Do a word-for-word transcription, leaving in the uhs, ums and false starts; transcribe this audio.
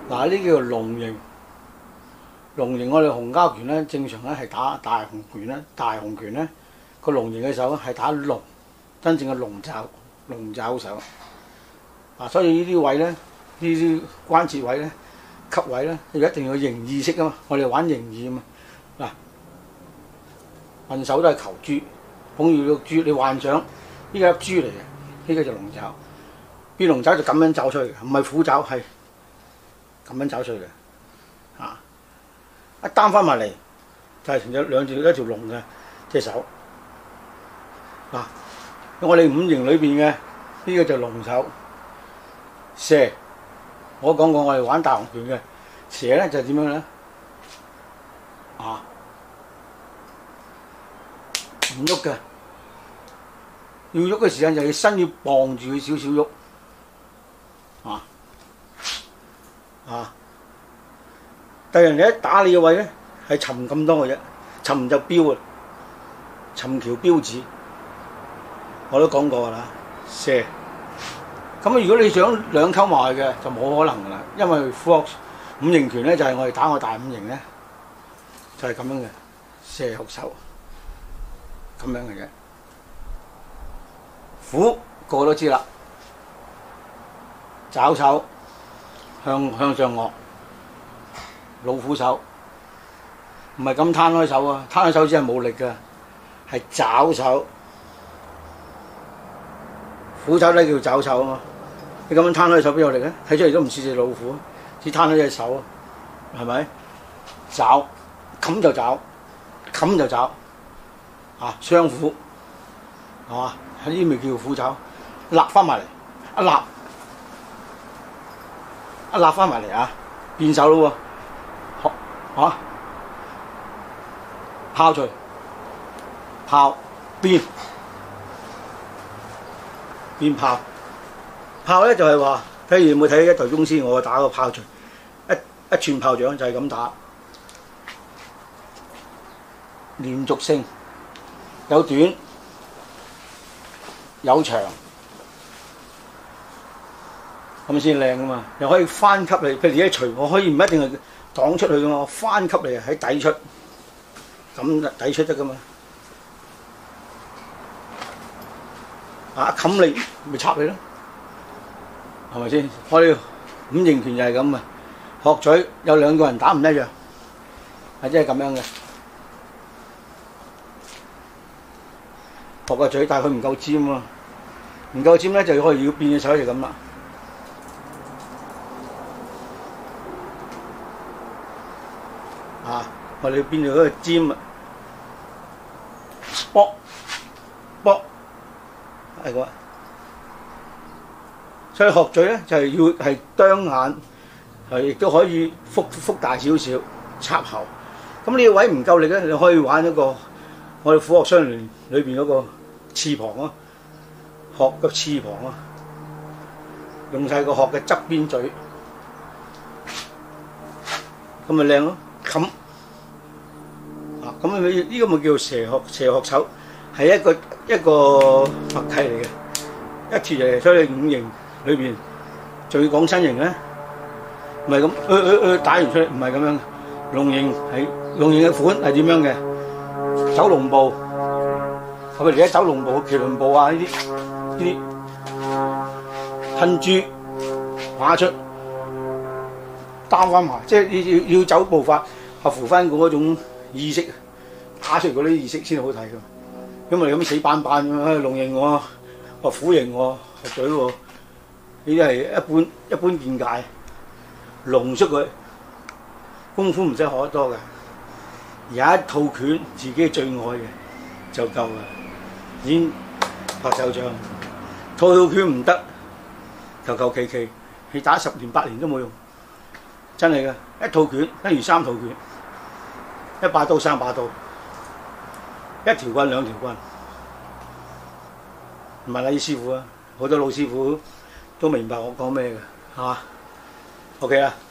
嗱，呢叫做龍形。龍形我哋洪家拳咧，正常咧係打大紅拳咧，大紅拳咧個龍形嘅手咧係打龍，真正嘅龍爪，龍爪手。啊，所以呢啲位咧，呢啲關節位咧、級位咧，要一定要形意識啊嘛。我哋玩形意啊嘛。嗱，運手都係求豬，捧住個豬，你幻想呢個係豬嚟嘅，呢個就龍爪。變龍爪就咁樣走出去嘅，唔係虎爪，係咁樣走出去嘅。啊，一擔翻埋嚟就係成咗兩條一條龍嘅隻手。嗱，我哋五形裏邊嘅呢個就龍手。蛇，我講過我哋玩大紅拳嘅蛇咧就點樣咧？啊，唔喐嘅，要喐嘅時間就要身要傍住佢少少喐。啊啊！但人哋一打你嘅位咧，係沉咁多嘅啫，沉就標啊，沉橋標指，我都講過㗎啦，射。咁如果你想兩溝埋嘅就冇可能㗎啦，因為虎鶴五形拳咧就係、是、我哋打我大五形咧，就係、是、咁樣嘅射學手，咁樣嘅啫。虎個個都知啦。爪手向向上顎，老虎手唔係咁攤開手啊！攤開手只係冇力嘅，係爪手。虎爪咧叫爪手啊嘛！你咁樣攤開手邊有力咧？睇出嚟都唔似隻老虎，只攤開隻手啊，係咪？爪冚就爪，冚就爪啊！雙虎係嘛？喺呢啲咪叫虎爪，立翻埋嚟，一立。一立翻埋嚟啊，變手咯喎，學啊，拋除，拋變變拋，拋咧就係話，譬如有冇睇一代宗師我打個拋除，一一串炮仗就係咁打，連續性，有短有長。咁先靚噶嘛，又可以翻級你，譬如一除，我可以唔一定係擋出去噶嘛，我翻級你喺底出，咁底出得噶嘛。啊，冚你咪插你咯，係咪先？我哋五形拳就係咁啊，學嘴有兩個人打唔一樣，係即係咁樣嘅。學個嘴，但係佢唔夠尖喎，唔夠尖咧就可以要變隻手就咁啦。啊！我哋變咗嗰個尖啊，卜卜係個，所以學嘴咧就係、是、要係啄眼，係亦都可以腹腹大少少插喉。咁呢個位唔夠力咧，你可以玩一個我哋虎鶴雙聯裏邊嗰個翅膀啊，學個翅膀啊，用晒個殼嘅側邊嘴，咁咪靚咯。冚啊！咁佢呢個咪叫蛇學蛇學手，係一個一個默契嚟嘅，一脫嚟。所以五形裏邊仲要講身形咧，唔係咁，呃呃呃打完出嚟唔係咁樣。龍形係龍形嘅款係點樣嘅？走龍步，我哋而家走龍步、麒麟步啊呢啲呢啲噴珠馬出。擔翻埋，即係要要走步法，合乎翻嗰種意識，打出嚟嗰啲意識先好睇㗎。因為你咁死板板咁樣，龍形喎，或虎形喎，學嘴喎，呢啲係一般一般見解。龍出佢功夫唔使學得多嘅，有一套拳自己最愛嘅就夠啦。已經拍手掌，套套拳唔得，求求其其，你打十年八年都冇用。真係嘅，一套拳等於三套拳，一把刀三把刀，一條棍兩條棍。唔係李師傅啊，好多老師傅都明白我講咩嘅，係嘛？OK 啦。